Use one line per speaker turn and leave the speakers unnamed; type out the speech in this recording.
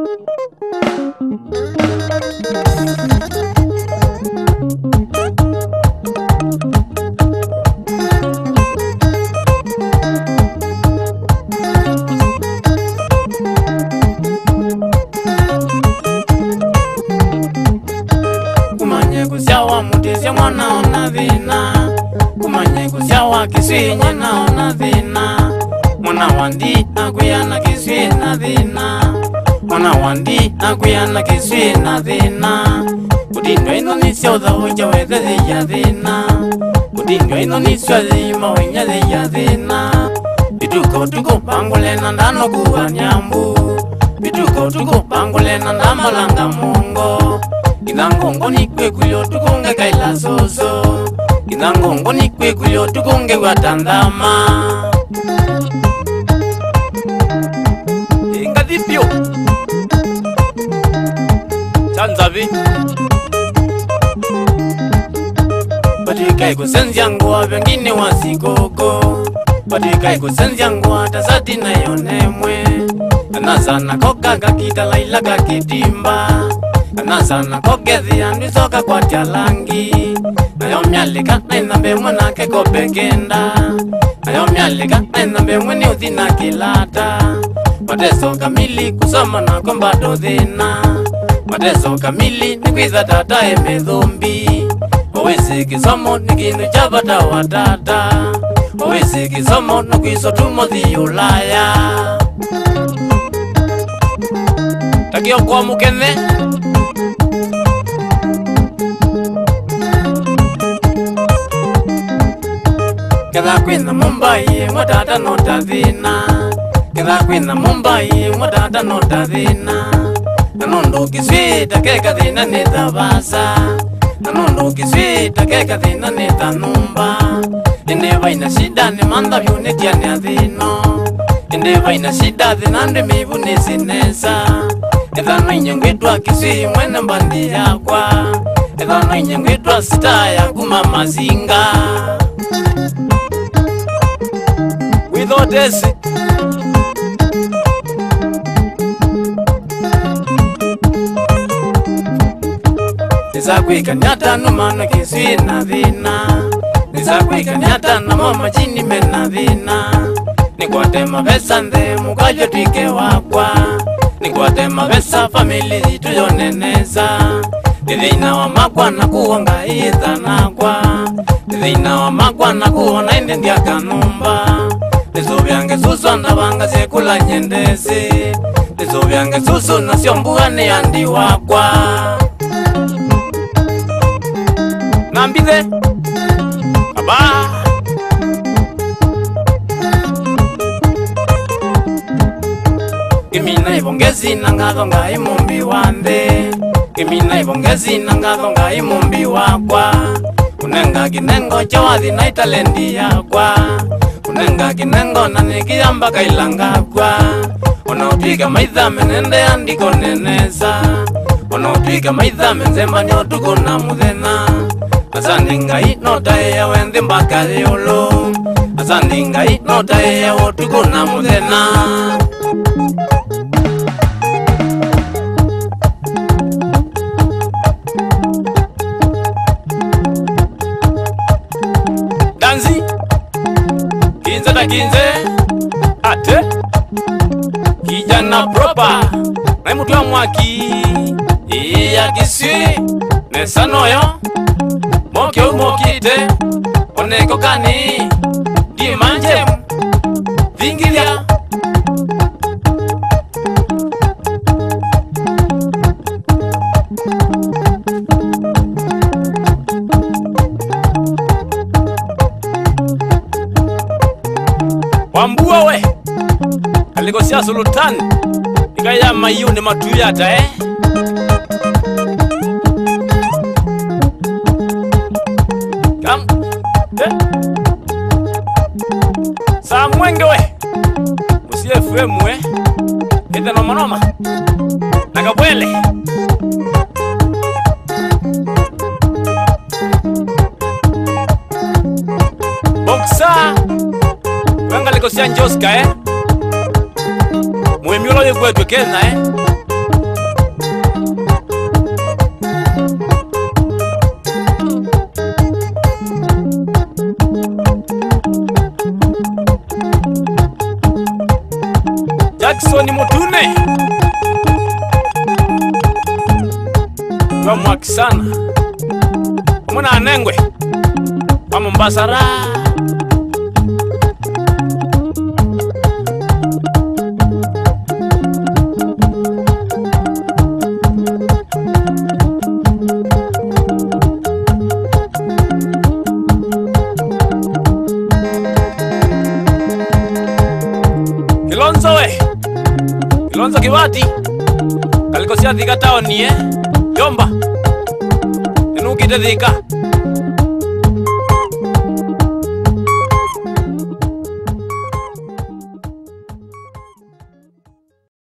Kumanye kusiawa mutesya mwana ona thina, kumanye kusiawa kiswinye na ona thina. Mwana wandi akuyana kiswi na thina, mwana wandi akuyana kiswi na thina. Kudindwa ino nisya uthawoja wethe thiya thina, kudindwa ino nisya thima wenya thiya thina. Bituka utuku pangule na ndano kuwa nyambu, bituka utuku pangule na ndamalanga mungo. Kinangongo nikwe kulyo tukunge kaila soso, kinangongo nikwe kulyo tukunge watandama. Inga dipyo Chanzavi Patikai kusenzia nguwa vengine wasikoko, patikai kusenzia nguwa tasati na yonemwe. Anazana koka kakita laila kakitimba, anazana kokethi andisoka kwa tialangi. Nayomyalika na inambe mwana keko pekenda, nayomyalika na inambe mweni uthina kilata. Mateso kamili kusoma na kombado thina, mateso kamili ni kwitha tata emethumbi. Owezi kisomo ni kinu cha bata wa tata, owezi kisomo ni kwiso tumothi ulaya. Takio kwa mukene Ketha kwina Mumbai mwadata no tathina, ketha kwina Mumbai mwadata no tathina. Nanundu kiswita keka thina ni thabasa, nanundu kiswita keka thina ni thanumba. Inde vaina shida ni manda vyunetia ni athino, inde vaina shida thina ndi mivu ni sinesa. Ethano inyengwitwa kiswi mwene mbandi yakwa, ethano inyengwitwa sita ya kuma mazinga. Without this Nisakwika nyata numana kiswi na thina, nisakwika nyata na mama chini mena thina. Nikwate mavesa nthe mukajo twike wakwa, nikwate mavesa famili zitu yoneneza. Nithina wa makwa na kuonga itha nakwa, nithina wa makwa na kuona inde ndia kanumba. Nizuvyange susu andavanga sekula nyendesi, nizuvyange susu na siombuga ni andi wakwa. Nambithe Aba Kimina ibongezi na ngatho ngai mumbi wanthe, kimina ibongezi na ngatho ngai mumbi wakwa. Kunenga kinengo cha wathi na italendi yakwa, kunenga kinengo na nikiyamba kailanga kwa. Ona utwika maitha menende andiko nenesa, ona utwika maitha menzema nyotuko na muthena. Asandi ngai notae ya wenthi mbaka yolo, asandi ngai notae ya wotuko na muthena. Danzi Kinze da kinze Ate Kijana propa Na mutu wa mwaki Iya kiswi Nesanoyo Moke umokite Oneko kani Di manje Vingilia Wambua we Alikosia sultan Ikaya mayu ni matuyata Kam Saa mwenge we Musie FM we Ete noma noma Nakabwele Boksa Wenga likosia njoska Muemiolo ye kwetu Kenya ni mutune wa mwakisana muna anengwe wa Mombasara Kilonzo Kibati kalikosia Thika taoni Jomba enukite Thika